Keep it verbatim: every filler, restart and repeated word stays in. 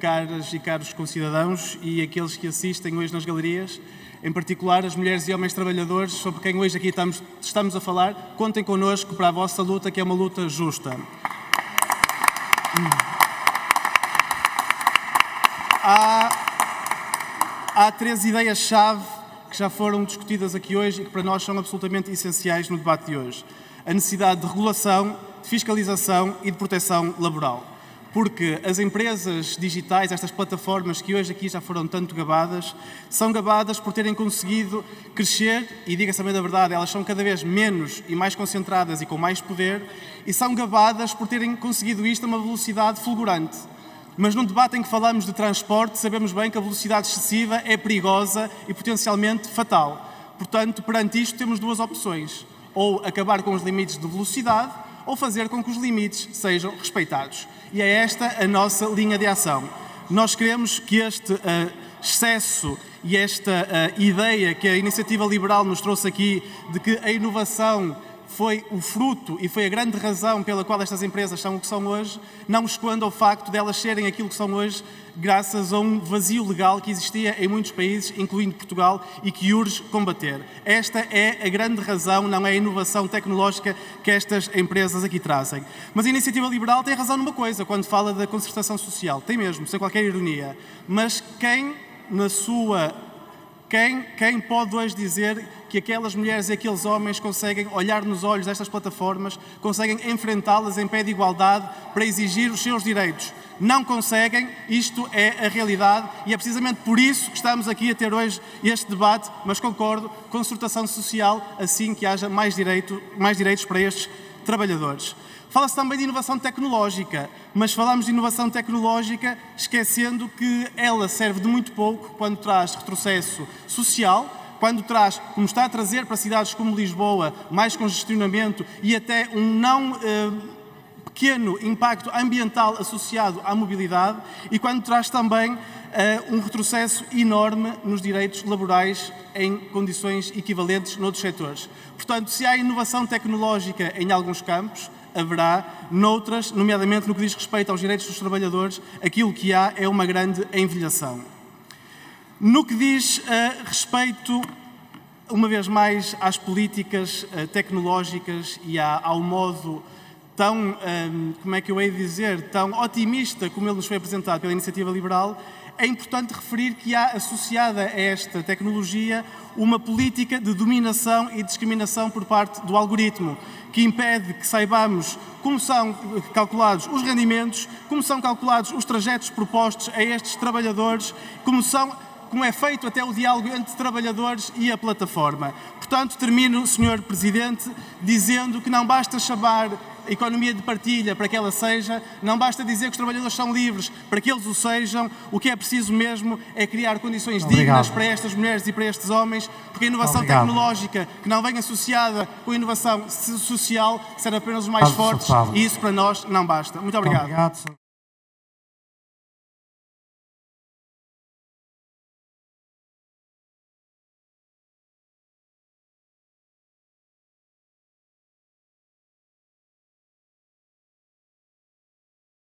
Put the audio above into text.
caras e caros concidadãos e aqueles que assistem hoje nas galerias, em particular as mulheres e homens trabalhadores sobre quem hoje aqui estamos, estamos a falar, contem connosco para a vossa luta, que é uma luta justa. Há, há três ideias-chave que já foram discutidas aqui hoje e que para nós são absolutamente essenciais no debate de hoje. A necessidade de regulação, de fiscalização e de proteção laboral. Porque as empresas digitais, estas plataformas que hoje aqui já foram tanto gabadas, são gabadas por terem conseguido crescer, e diga-se também da verdade, elas são cada vez menos e mais concentradas e com mais poder, e são gabadas por terem conseguido isto a uma velocidade fulgurante. Mas num debate em que falamos de transporte, sabemos bem que a velocidade excessiva é perigosa e potencialmente fatal. Portanto, perante isto temos duas opções: ou acabar com os limites de velocidade, ou fazer com que os limites sejam respeitados. E é esta a nossa linha de ação. Nós queremos que este uh, excesso e esta uh, ideia que a Iniciativa Liberal nos trouxe aqui de que a inovação foi o fruto e foi a grande razão pela qual estas empresas são o que são hoje, não esconda o facto de elas serem aquilo que são hoje graças a um vazio legal que existia em muitos países, incluindo Portugal, e que urge combater. Esta é a grande razão, não é a inovação tecnológica que estas empresas aqui trazem. Mas a Iniciativa Liberal tem razão numa coisa, quando fala da concertação social. Tem mesmo, sem qualquer ironia. Mas quem, na sua... Quem, quem pode hoje dizer que aquelas mulheres e aqueles homens conseguem olhar nos olhos destas plataformas, conseguem enfrentá-las em pé de igualdade para exigir os seus direitos? Não conseguem, isto é a realidade e é precisamente por isso que estamos aqui a ter hoje este debate, mas concordo, concertação social, assim que haja mais, direito, mais direitos para estes trabalhadores. Fala-se também de inovação tecnológica, mas falamos de inovação tecnológica esquecendo que ela serve de muito pouco quando traz retrocesso social, quando traz, como está a trazer para cidades como Lisboa, mais congestionamento e até um não eh, pequeno impacto ambiental associado à mobilidade, e quando traz também eh, um retrocesso enorme nos direitos laborais em condições equivalentes noutros setores. Portanto, se há inovação tecnológica em alguns campos, haverá noutras, nomeadamente no que diz respeito aos direitos dos trabalhadores, aquilo que há é uma grande envelhação. No que diz uh, respeito, uma vez mais, às políticas uh, tecnológicas e à, ao modo tão, um, como é que eu hei de dizer, tão otimista como ele nos foi apresentado pela Iniciativa Liberal, é importante referir que há associada a esta tecnologia uma política de dominação e discriminação por parte do algoritmo, que impede que saibamos como são calculados os rendimentos, como são calculados os trajetos propostos a estes trabalhadores, como são... como é feito até o diálogo entre trabalhadores e a plataforma. Portanto, termino, senhor Presidente, dizendo que não basta chamar a economia de partilha para que ela seja, não basta dizer que os trabalhadores são livres para que eles o sejam, o que é preciso mesmo é criar condições Obrigado. dignas para estas mulheres e para estes homens, porque a inovação Obrigado. tecnológica que não vem associada com a inovação social será apenas os mais Obrigado. fortes e isso para nós não basta. Muito obrigado. Obrigado.